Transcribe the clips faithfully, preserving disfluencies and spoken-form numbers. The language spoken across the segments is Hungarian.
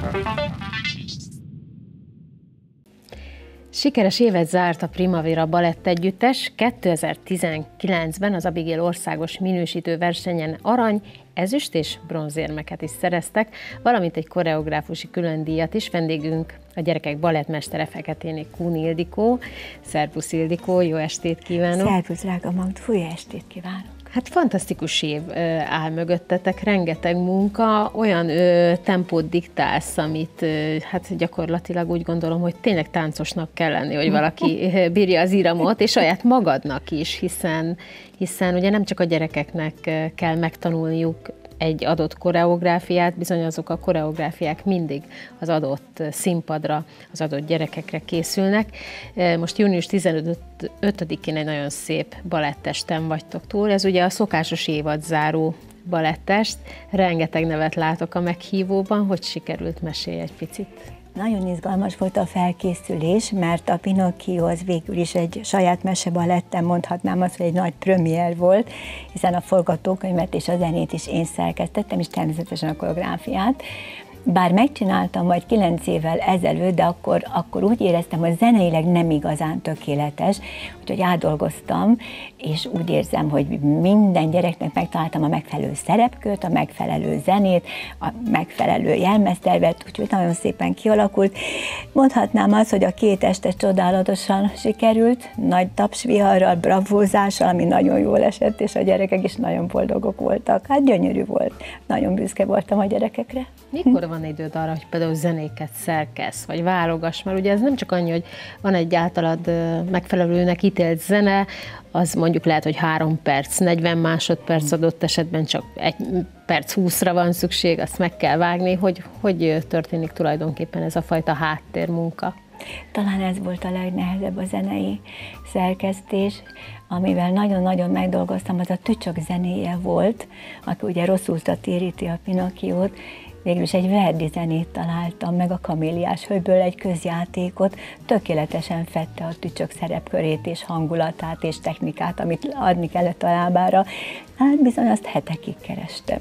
Sikeres évet zárt a Primavera Balett Együttes. kétezer-tizenkilencben az Abigail országos minősítő versenyen arany, ezüst és bronzérmeket is szereztek, valamint egy koreográfusi különdíjat is. Vendégünk a gyerekek balettmestere, Feketéné Kun Ildikó. Szervusz Ildikó, jó estét kívánok! Szervusz drága Magd, jó estét kívánok! Hát fantasztikus év áll mögöttetek, rengeteg munka, olyan ö, tempót diktálsz, amit ö, hát gyakorlatilag úgy gondolom, hogy tényleg táncosnak kell lenni, hogy valaki bírja az iramot, és saját magadnak is, hiszen, hiszen ugye nem csak a gyerekeknek kell megtanulniuk egy adott koreográfiát, bizony azok a koreográfiák mindig az adott színpadra, az adott gyerekekre készülnek. Most június tizenötödikén egy nagyon szép balettesten vagytok túl. Ez ugye a szokásos évadzáró balettest. Rengeteg nevet látok a meghívóban. Hogy sikerült? Mesélj egy picit. Nagyon izgalmas volt a felkészülés, mert a Pinocchio az végül is egy saját mesebaletten, mondhatnám azt, hogy egy nagy premier volt, hiszen a forgatókönyvet és a zenét is én szerkesztettem, és természetesen a koreográfiát. Bár megcsináltam majd kilenc évvel ezelőtt, de akkor, akkor úgy éreztem, hogy zeneileg nem igazán tökéletes, úgyhogy átdolgoztam, és úgy érzem, hogy minden gyereknek megtaláltam a megfelelő szerepkört, a megfelelő zenét, a megfelelő jelmeztervet, úgyhogy nagyon szépen kialakult. Mondhatnám azt, hogy a két este csodálatosan sikerült, nagy tapsviharral, bravúzással, ami nagyon jól esett, és a gyerekek is nagyon boldogok voltak. Hát gyönyörű volt, nagyon büszke voltam a gyerekekre. Mikor van időd arra, hogy például zenéket szerkesz, vagy válogass? Mert ugye ez nem csak annyi, hogy van egy általad megfelelőnek ítélt zene, az mondjuk lehet, hogy három perc, negyven másodperc, adott esetben csak egy perc húszra van szükség, azt meg kell vágni. Hogy, hogy történik tulajdonképpen ez a fajta háttérmunka? Talán ez volt a legnehezebb a zenei szerkesztés, amivel nagyon-nagyon megdolgoztam, az a Tücsök zenéje volt, aki ugye rosszulta téríti a Pinocchiót. Végül is egy Verdi zenét találtam meg, a Kaméliás Hölgyből egy közjátékot, tökéletesen fedte a Tücsök szerepkörét és hangulatát és technikát, amit adni kellett a lábára. Hát bizony azt hetekig kerestem.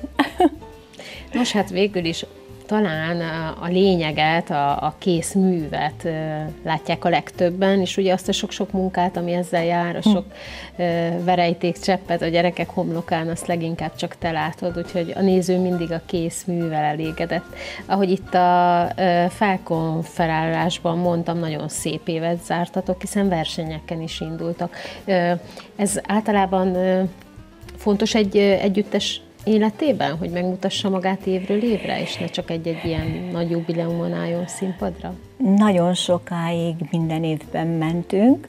Nos, hát végül is talán a lényeget, a, a kész művet látják a legtöbben, és ugye azt a sok-sok munkát, ami ezzel jár, a sok verejték cseppet a gyerekek homlokán, azt leginkább csak te látod, úgyhogy a néző mindig a kész művel elégedett. Ahogy itt a felkonferálásban mondtam, nagyon szép évet zártatok, hiszen versenyeken is indultak. Ez általában fontos egy együttes életében, hogy megmutassa magát évről évre, és ne csak egy-egy ilyen nagy jubileumon álljon színpadra? Nagyon sokáig minden évben mentünk,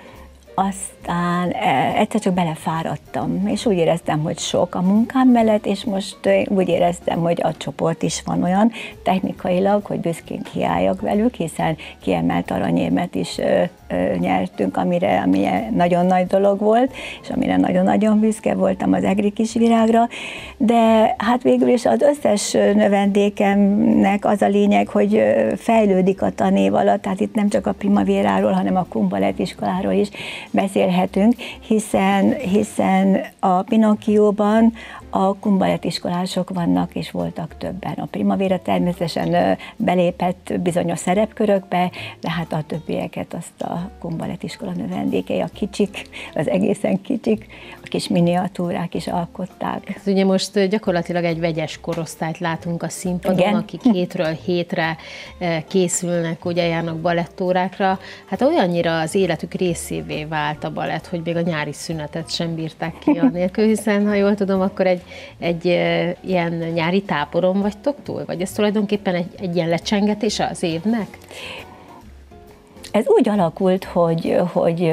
aztán egyszer csak belefáradtam, és úgy éreztem, hogy sok a munkám mellett, és most úgy éreztem, hogy a csoport is van olyan technikailag, hogy büszkén kiálljak velük, hiszen kiemelt aranyérmet is ö, ö, nyertünk, amire, ami nagyon nagy dolog volt, és amire nagyon-nagyon büszke voltam az egri kisvirágra, de hát végül is az összes növendékemnek az a lényeg, hogy fejlődik a tanév alatt, tehát itt nem csak a Primavéráról, hanem a Kun Balettiskoláról is beszélhetünk, hiszen, hiszen a Pinocchióban a Kun balettiskolások vannak, és voltak többen. A Primavera természetesen belépett bizonyos szerepkörökbe, de hát a többieket azt a Kun balettiskola növendékei, a kicsik, az egészen kicsik, a kis miniatúrák is alkották. Ez ugye most gyakorlatilag egy vegyes korosztályt látunk a színpadon, igen, akik hétről hétre készülnek, ugye járnak balettórákra. Hát olyannyira az életük részévé vált a balett, hogy még a nyári szünetet sem bírták ki anélkül, hiszen ha jól tudom, akkor egy, egy ilyen nyári táboron vagytok túl? Vagy ez tulajdonképpen egy, egy ilyen lecsengetés az évnek? Ez úgy alakult, hogy, hogy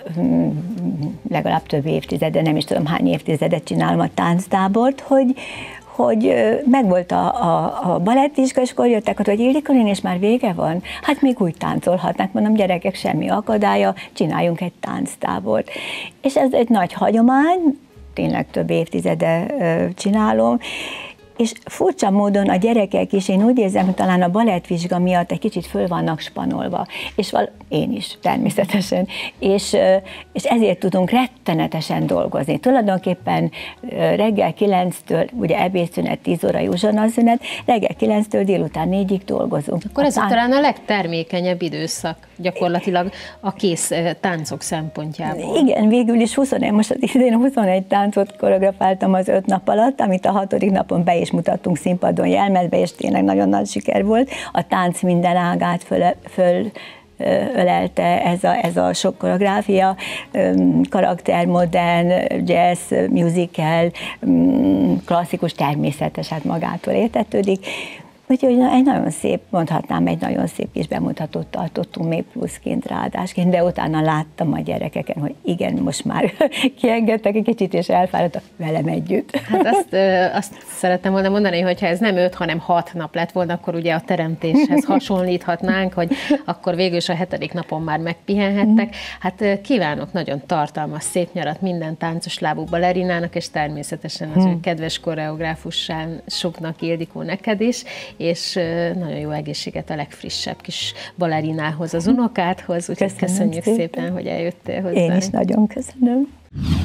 legalább több évtizede, nem is tudom hány évtizedet csinálom a tánctábort, hogy, hogy megvolt a, a, a balettiska, és akkor jöttek, hogy Ildikó néni, és már vége van? Hát még úgy táncolhatnak, mondom, gyerekek, semmi akadálya, csináljunk egy tánctábort. És ez egy nagy hagyomány, tényleg több évtizede csinálom, és furcsa módon a gyerekek is, én úgy érzem, hogy talán a balettvizsga miatt egy kicsit föl vannak spanolva, és val- én is természetesen, és, és ezért tudunk rettenetesen dolgozni. Tulajdonképpen reggel kilenctől, ugye ebédszünet, tíz órai uzsonnaszünet, reggel kilenctől délután négyig dolgozunk. Akkor ez tán... talán a legtermékenyebb időszak gyakorlatilag a kész táncok szempontjából. Igen, végül is huszonegy, most az idén huszonegy táncot koreografáltam az öt nap alatt, amit a hatodik napon be is mutattunk színpadon Jelmezbe, és tényleg nagyon nagy siker volt. A tánc minden ágát föl, föl ölelte ez a, ez a sok koreográfia, karakter, modern, jazz, musical, klasszikus, természetes, hát magától értetődik. Úgyhogy egy nagyon szép, mondhatnám, egy nagyon szép kis bemutatót tartottunk még pluszként, ráadásként, de utána láttam a gyerekeken, hogy igen, most már kiengedtek egy kicsit, és elfáradtak velem együtt. Hát azt, azt szerettem volna mondani, hogy ha ez nem öt, hanem hat nap lett volna, akkor ugye a teremtéshez hasonlíthatnánk, hogy akkor végül is a hetedik napon már megpihenhettek. Hát kívánok nagyon tartalmas, szép nyarat minden táncos lábú balerinának, és természetesen az ő kedves koreográfussuknak, Ildikó, neked is, és nagyon jó egészséget a legfrissebb kis balerinához, az unokádhoz, úgyhogy köszönjük szépen, szépen, hogy eljöttél hozzánk. Én is nagyon köszönöm.